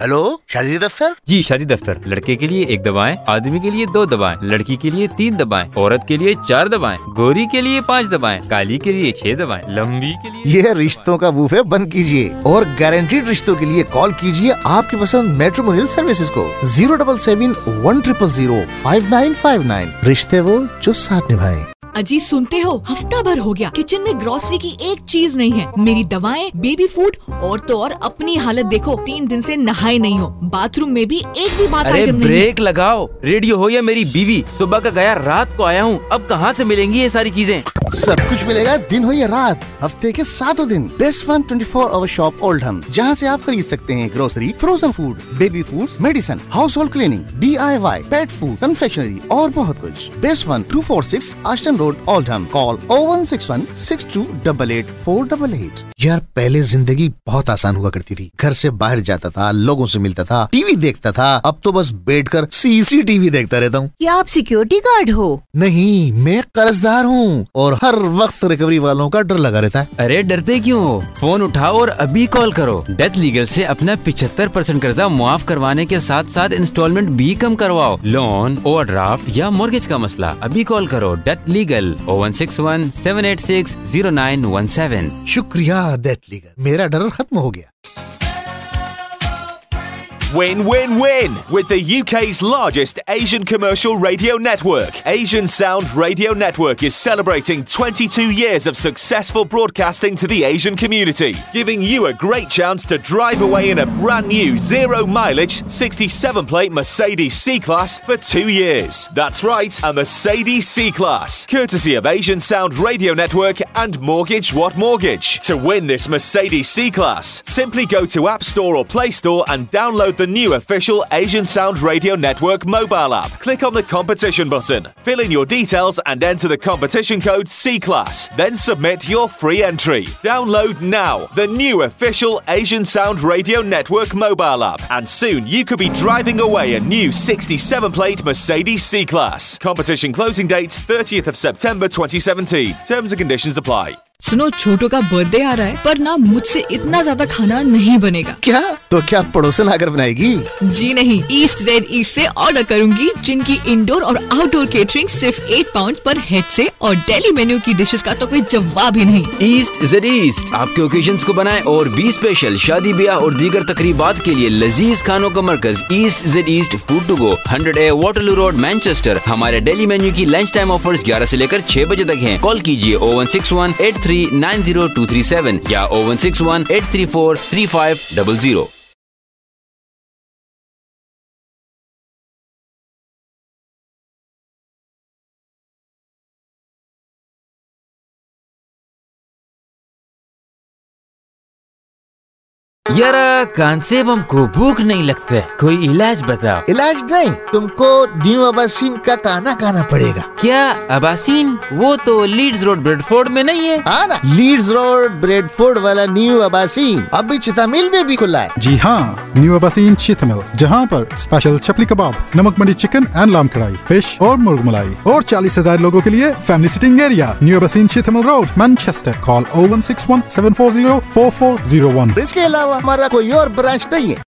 Hello, शादी दफ्तर? जी शादी दफ्तर। लड़के के लिए 1 दवाएं, आदमी के लिए 2 दवाएं, लड़की के लिए 3 दवाएं, औरत के लिए 4 दवाएं, गोरी के लिए 5 दवाएं, काली के लिए 6 दवाएं, लंबी के लिए। ये रिश्तों का बूफे बंद कीजिए और गारंटीड रिश्तों के लिए कॉल कीजिए आपकी पसंद मैट्रिमोनियल सर्विसेज को 077-100-5959। रिश्ते वो जो साथ निभाए। अजी सुनते हो, हफ्ता भर हो गया किचन में ग्रोसरी की एक चीज नहीं है। मेरी दवाएं, बेबी फूड और तो और अपनी हालत देखो, 3 दिन से नहाए नहीं हो। बाथरूम में भी एक भी बात आइटम नहीं। ब्रेक लगाओ, रेडियो हो या मेरी बीवी, सुबह का गया रात को आया हूँ, अब कहाँ से मिलेंगी ये सारी चीजें? सब कुछ मिलेगा, दिन हो या रात, हफ्ते के 7 दिन। Best one 24 hour shop Oldham, जहाँ से आप खरीद सकते हैं grocery, frozen food, baby foods, medicine, household cleaning, DIY, pet food, confectionery और बहुत कुछ। Best one 246 Aston road, Oldham. Call 01616288488। यार पहले जिंदगी बहुत आसान हुआ करती थी। घर से बाहर जाता था, लोगों से मिलता था, टीवी देखता था। अब तो बस बैठकर CCTV देखता रहता हूँ। क्या आप सिक्योरिटी गार्ड हो? नहीं, मैं कर्जदार हूँ और हर वक्त रिकवरी वालों का डर लगा रहता है। अरे डरते क्यों हो? फोन उठाओ और अभी कॉल करो। डेथ लीगल से अपना 75% कर्जा मुआफ करवाने के साथ साथ इंस्टॉलमेंट भी कम करवाओ। लोन, ओवरड्राफ्ट या मॉर्गेज का मसला, अभी कॉल करो। Death legal 01617860917। शुक्रिया डेथ लीगल, मेरा डर खत्म हो गया। Win, win, win with the UK's largest Asian commercial radio network. Asian Sound Radio Network is celebrating 22 years of successful broadcasting to the Asian community, giving you a great chance to drive away in a brand new zero-mileage 67-plate Mercedes C-Class for 2 years. That's right, a Mercedes C-Class, courtesy of Asian Sound Radio Network and Mortgage What Mortgage. To win this Mercedes C-Class, simply go to App Store or Play Store and download the new official Asian Sound Radio Network mobile app. Click on the competition button, fill in your details and enter the competition code C-Class. Then submit your free entry. Download now the new official Asian Sound Radio Network mobile app, and soon you could be driving away a new 67-plate Mercedes C-Class. Competition closing date 30th of September 2017. Terms and conditions apply. सुनो, छोटू का birthday आ रहा है, पर ना मुझसे इतना ज्यादा खाना नहीं बनेगा। क्या? तो क्या पड़ोसन आकर बनाएगी? जी नहीं, ईस्ट जेड ईस्ट से ऑर्डर करूंगी, जिनकी इंडोर और आउटडोर केटरिंग सिर्फ 8 पाउंड पर हेड से, और डेली मेन्यू की डिशेस का तो कोई जवाब ही नहीं। ईस्ट जेड ईस्ट आपके ओकेजन्स को बनाए और भी स्पेशल। शादी ब्याह और दीगर तकरीबात के लिए लजीज खानों का मरकज East Z East food to go, 100A Waterloo road, Manchester. हमारे डेली मेन्यू की लंच टाइम ऑफर्स 11 से लेकर 6 बजे तक हैं। कॉल कीजिए 01618390237 या 01618343500। यार कांसेब हमको भूख नहीं लगता है, कोई इलाज बताओ। इलाज नहीं, तुमको न्यू अबासीन का खाना पड़ेगा। क्या अबासीन? वो तो लीड्स रोड ब्रेडफोर्ड में नहीं है? हाँ ना, लीड्स रोड ब्रेडफोर्ड वाला न्यू अबासीन अभी चितामिल में भी खुला है। जी हाँ, न्यू अबासीन चितामिल, जहाँ पर स्पेशल चपली कबाब, नमक मरी चिकन एंड लाम कढ़ाई, फिश और मुर्ग मलाई और 40,000 लोगों के लिए family sitting area. New Abaseen Cheetham Hill road, Manchester. Call 01617404401। इसके अलावा हमारा कोई और ब्रांच नहीं है।